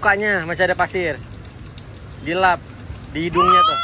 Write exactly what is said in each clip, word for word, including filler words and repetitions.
mukanya masih ada pasir. Dilap di hidungnya tuh.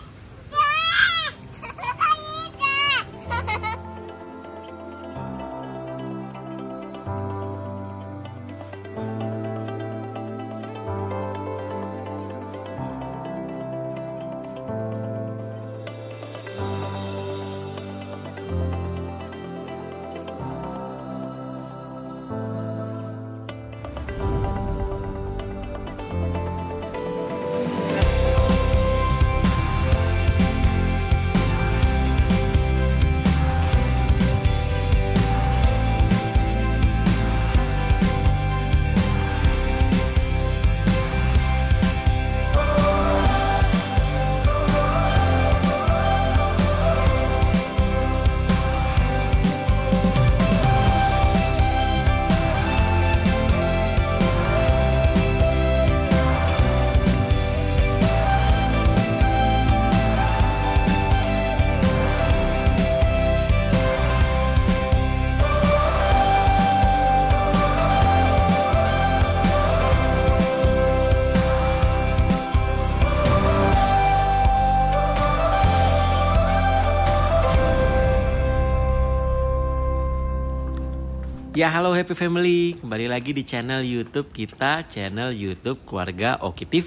Ya halo Happy Family, kembali lagi di channel YouTube kita, channel YouTube Keluarga Oki T V.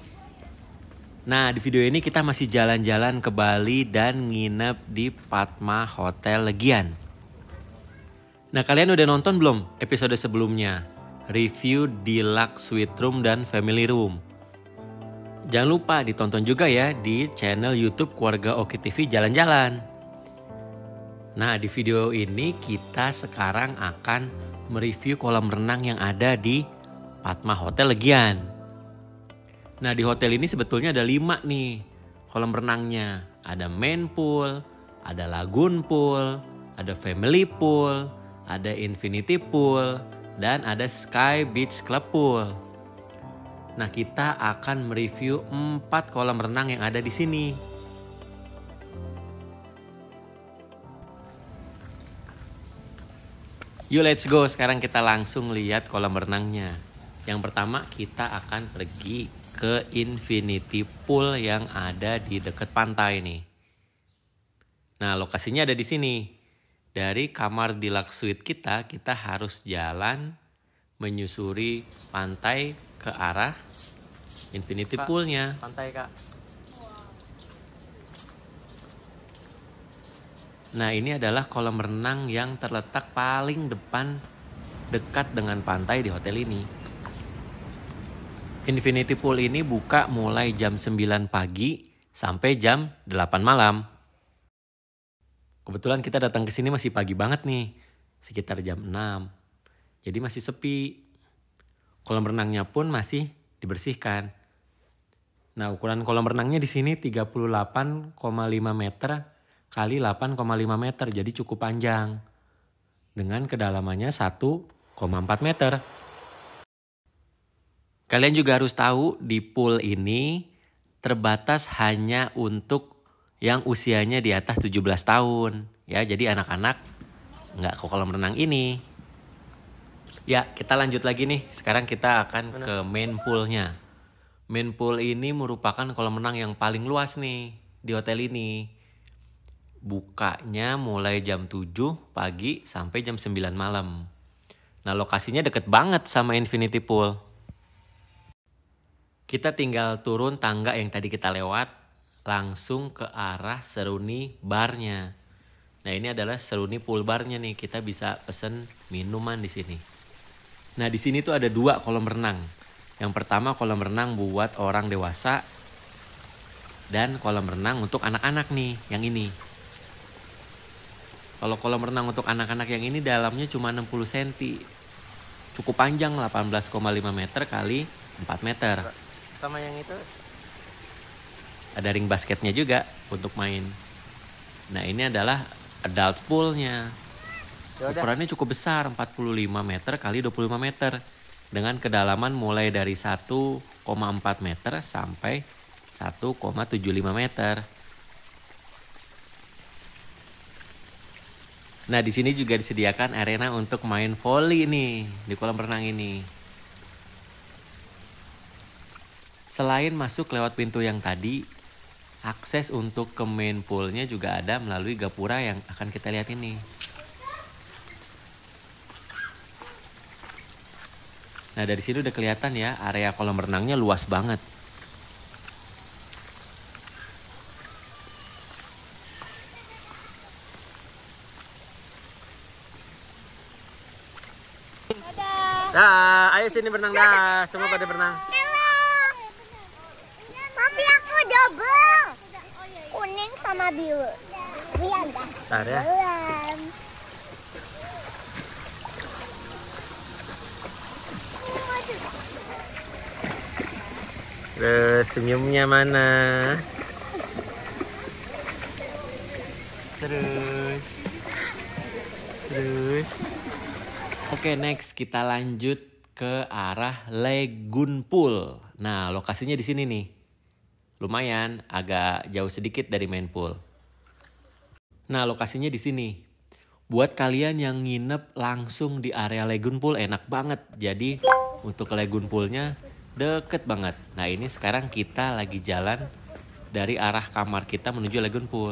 Nah di video ini kita masih jalan-jalan ke Bali dan nginep di Padma Hotel Legian. Nah kalian udah nonton belum episode sebelumnya? Review Deluxe Suite Room dan Family Room. Jangan lupa ditonton juga ya di channel YouTube Keluarga Oki T V Jalan-Jalan. Nah di video ini kita sekarang akan mereview kolam renang yang ada di Padma Hotel Legian. Nah di hotel ini sebetulnya ada lima nih kolam renangnya. Ada main pool, ada lagoon pool, ada family pool, ada infinity pool, dan ada sky beach club pool. Nah kita akan mereview empat kolam renang yang ada di sini. Yuk let's go, sekarang kita langsung lihat kolam renangnya. Yang pertama kita akan pergi ke infinity pool yang ada di dekat pantai nih. Nah lokasinya ada di sini. Dari kamar deluxe suite kita, kita harus jalan menyusuri pantai ke arah infinity poolnya. Pantai kak. Nah ini adalah kolam renang yang terletak paling depan dekat dengan pantai di hotel ini. Infinity Pool ini buka mulai jam sembilan pagi sampai jam delapan malam. Kebetulan kita datang ke sini masih pagi banget nih, sekitar jam enam. Jadi masih sepi. Kolam renangnya pun masih dibersihkan. Nah ukuran kolam renangnya di sini tiga puluh delapan koma lima meter kali delapan koma lima meter, jadi cukup panjang. Dengan kedalamannya satu koma empat meter. Kalian juga harus tahu di pool ini terbatas hanya untuk yang usianya di atas tujuh belas tahun. Ya, jadi anak-anak nggak ke kolam renang ini. Ya, kita lanjut lagi nih. Sekarang kita akan ke main poolnya. Main pool ini merupakan kolam renang yang paling luas nih di hotel ini. Bukanya mulai jam tujuh pagi sampai jam sembilan malam. Nah lokasinya deket banget sama infinity pool. Kita tinggal turun tangga yang tadi kita lewat, langsung ke arah Seruni barnya. Nah ini adalah Seruni pool barnya nih, kita bisa pesen minuman di sini. Nah di sini tuh ada dua kolam renang. Yang pertama kolam renang buat orang dewasa dan kolam renang untuk anak-anak nih, yang ini. Kalau kolam renang untuk anak-anak yang ini dalamnya cuma enam puluh sentimeter. Cukup panjang, delapan belas koma lima meter kali empat meter. Sama yang itu ada ring basketnya juga untuk main. Nah ini adalah adult poolnya. Ukurannya cukup besar, empat puluh lima meter kali dua puluh lima meter. Dengan kedalaman mulai dari satu koma empat meter sampai satu koma tujuh lima meter. Nah di sini juga disediakan arena untuk main volley nih di kolam renang ini. Selain masuk lewat pintu yang tadi, akses untuk ke main poolnya juga ada melalui gapura yang akan kita lihat ini. Nah, dari sini udah kelihatan ya, area kolam renangnya luas banget. Dah, ayo sini berenang dah. Semua pada berenang. Tapi aku double. Kuning sama biru. Lihat dah. Bentar ya. Terus senyumnya mana? Terus. Terus. Oke, next kita lanjut ke arah Lagoon Pool. Nah, lokasinya di sini nih. Lumayan, agak jauh sedikit dari main pool. Nah, lokasinya di sini. Buat kalian yang nginep langsung di area Lagoon Pool enak banget. Jadi, untuk ke Lagoon Poolnya deket banget. Nah, ini sekarang kita lagi jalan dari arah kamar kita menuju Lagoon Pool.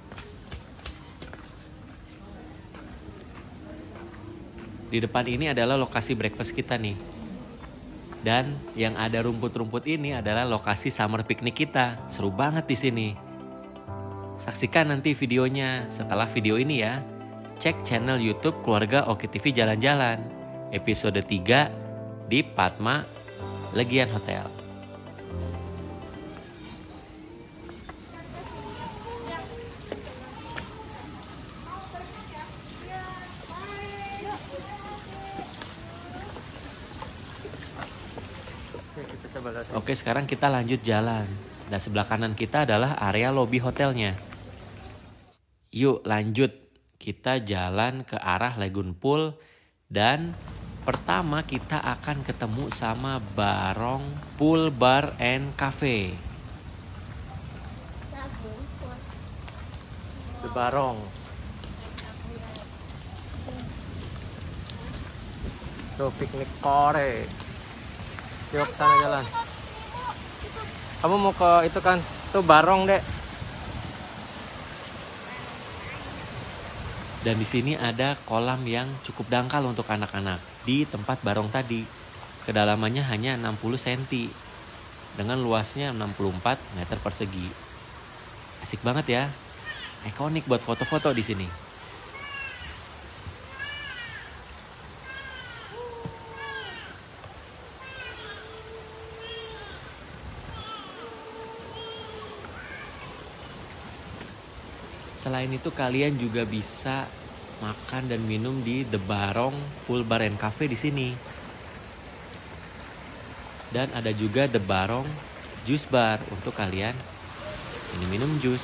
Di depan ini adalah lokasi breakfast kita nih. Dan yang ada rumput-rumput ini adalah lokasi summer picnic kita. Seru banget di sini. Saksikan nanti videonya. Setelah video ini ya, cek channel YouTube Keluarga Oki T V Jalan-Jalan. Episode tiga di Padma Legian Hotel. Oke, sekarang kita lanjut jalan. Dan sebelah kanan kita adalah area lobi hotelnya. Yuk lanjut. Kita jalan ke arah Lagoon Pool. Dan pertama kita akan ketemu sama Barong Pool Bar and Cafe. The Barong. Tuh piknik kore. Yuk sana jalan. Kamu mau ke itu kan? Tuh Barong, Dek. Dan di sini ada kolam yang cukup dangkal untuk anak-anak di tempat Barong tadi. Kedalamannya hanya enam puluh sentimeter dengan luasnya enam puluh empat meter persegi. Asik banget ya. Ikonik buat foto-foto di sini. Selain itu kalian juga bisa makan dan minum di The Barong Pool Bar and Cafe di sini. Dan ada juga The Barong Juice Bar untuk kalian minum-minum jus.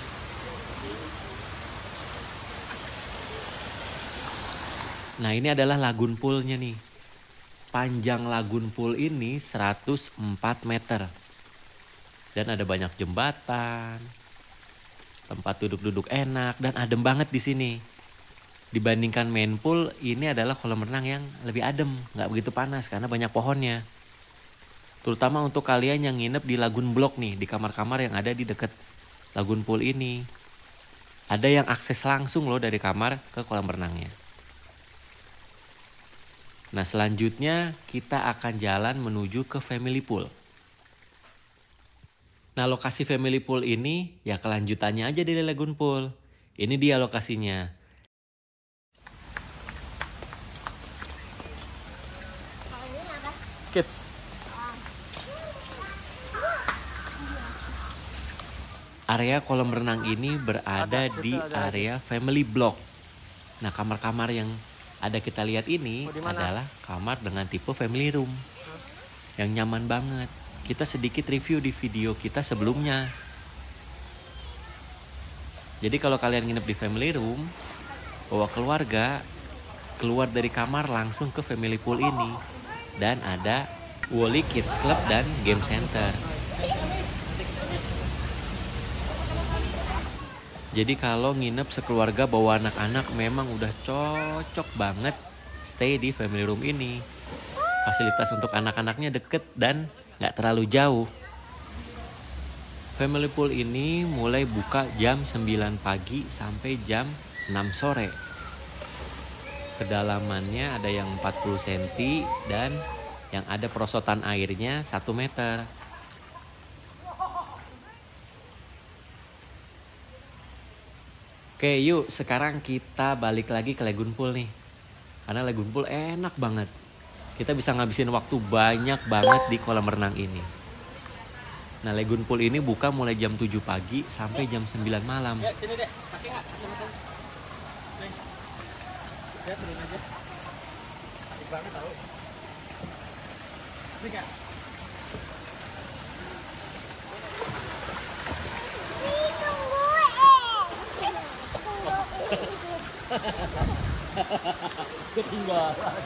Nah, ini adalah lagoon poolnya nih. Panjang lagoon pool ini seratus empat meter. Dan ada banyak jembatan. Tempat duduk-duduk enak dan adem banget di sini. Dibandingkan main pool, ini adalah kolam renang yang lebih adem, nggak begitu panas karena banyak pohonnya. Terutama untuk kalian yang nginep di lagoon block nih, di kamar-kamar yang ada di dekat lagoon pool ini. Ada yang akses langsung loh dari kamar ke kolam renangnya. Nah, selanjutnya kita akan jalan menuju ke family pool. Nah, lokasi family pool ini ya kelanjutannya aja dari lagoon pool. Ini dia lokasinya. Kids. Area kolam renang ini berada di area family block. Nah, kamar-kamar yang ada kita lihat ini adalah kamar dengan tipe family room. Yang nyaman banget. Kita sedikit review di video kita sebelumnya. Jadi kalau kalian nginep di family room, bawa keluarga, keluar dari kamar langsung ke family pool ini. Dan ada Wally Kids Club dan Game Center. Jadi kalau nginep sekeluarga bawa anak-anak memang udah cocok banget stay di family room ini. Fasilitas untuk anak-anaknya deket dan gak terlalu jauh. Family pool ini mulai buka jam sembilan pagi sampai jam enam sore. Kedalamannya ada yang empat puluh sentimeter dan yang ada perosotan airnya satu meter. Oke, yuk sekarang kita balik lagi ke lagoon pool nih. Karena lagoon pool enak banget. Kita bisa ngabisin waktu banyak banget di kolam renang ini. Nah, lagoon pool ini buka mulai jam tujuh pagi sampai jam sembilan malam. Ya, sini deh. Pakai nggak kacamata? Nih. Ya, turun aja. Asik banget tau. Ini nggak? Nih, tunggu eh. Tunggu. Ketinggalan.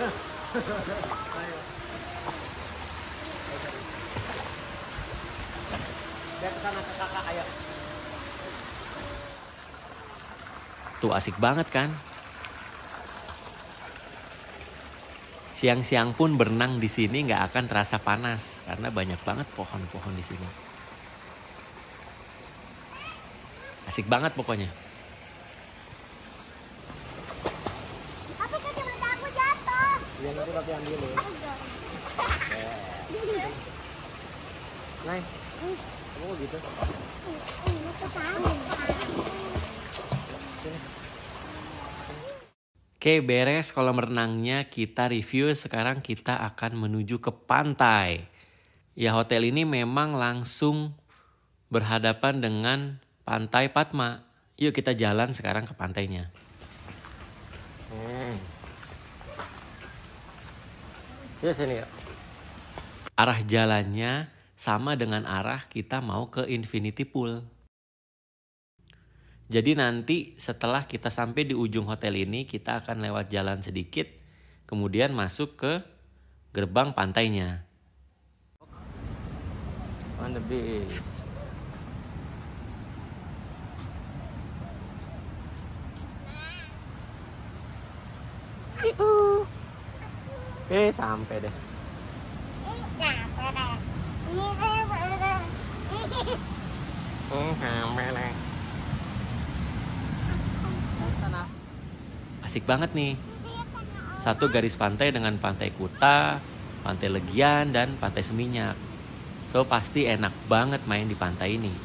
Lihat ke sana ke kakak, ayo. Tuh asik banget kan? Siang-siang pun berenang di sini nggak akan terasa panas karena banyak banget pohon-pohon di sini. Asik banget pokoknya. Apa kacamata aku jatuh? Iya, nanti pakai ambil dulu. Nay, kamu kok gitu? Oke, beres kolam renangnya, kita review. Sekarang kita akan menuju ke pantai. Ya, hotel ini memang langsung berhadapan dengan Pantai Padma. Yuk kita jalan sekarang ke pantainya. Hmm. Ya, sini ya. Arah jalannya sama dengan arah kita mau ke Infinity Pool. Jadi nanti setelah kita sampai di ujung hotel ini, kita akan lewat jalan sedikit, kemudian masuk ke gerbang pantainya. On the beach. Eh, sampai deh. Eh, sampai deh. Asik banget nih. Satu garis pantai dengan Pantai Kuta, Pantai Legian, dan Pantai Seminyak. So pasti enak banget main di pantai ini.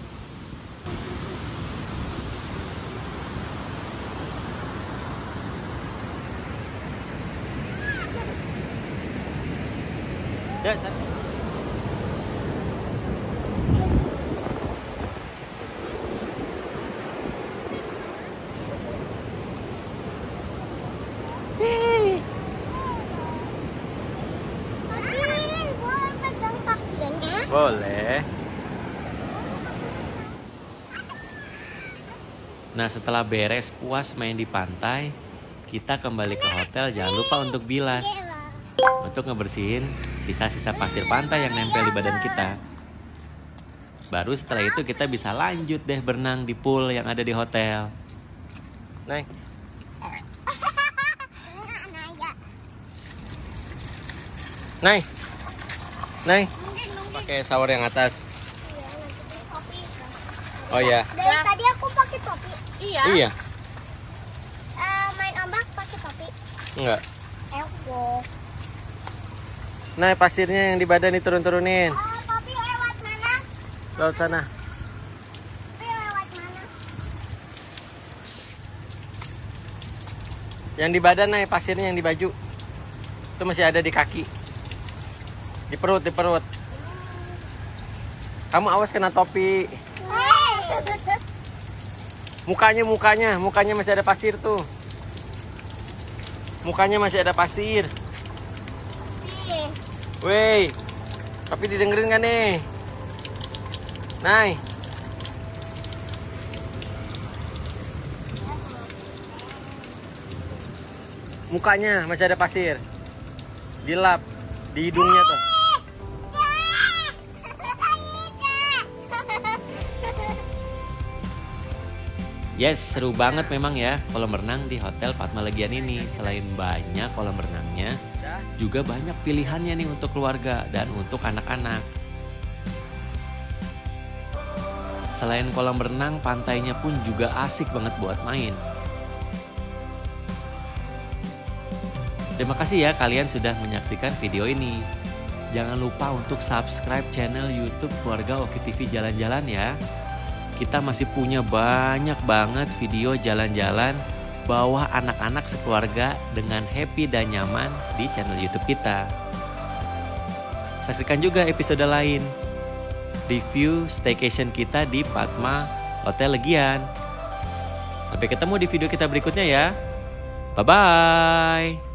Ya, satu. Boleh pegang pasirnya? Boleh. Nah, setelah beres puas main di pantai, kita kembali ke hotel. Jangan lupa untuk bilas, untuk ngebersihin sisa-sisa pasir pantai yang nempel di badan kita. Baru setelah itu kita bisa lanjut deh berenang di pool yang ada di hotel. Nay. Nay. Nay. Pakai shower yang atas. Oh iya. Dari tadi aku pakai topi. Iya. Iya. Eh, main ombak pakai topi. Enggak. Eko. Nay, pasirnya yang di badan diturun-turunin. Oh, topi lewat mana? Laut sana. Topi lewat mana? Yang di badan, Nay, pasirnya yang di baju. Itu masih ada di kaki. Di perut, di perut. Kamu awas kena topi. Mukanya, mukanya, mukanya masih ada pasir tuh. Mukanya masih ada pasir. Wey, tapi didengerin gak nih? Nay. Mukanya masih ada pasir. Dilap di hidungnya tuh. Yes, seru banget memang ya kolam renang di Hotel Padma Legian ini. Selain banyak kolam renangnya, juga banyak pilihannya nih untuk keluarga dan untuk anak-anak. Selain kolam renang, pantainya pun juga asik banget buat main. Terima kasih ya kalian sudah menyaksikan video ini. Jangan lupa untuk subscribe channel YouTube Keluarga Oki T V Jalan-Jalan ya. Kita masih punya banyak banget video jalan-jalan bawa anak-anak sekeluarga dengan happy dan nyaman di channel YouTube kita. Saksikan juga episode lain. Review staycation kita di Padma Hotel Legian. Sampai ketemu di video kita berikutnya ya. Bye-bye.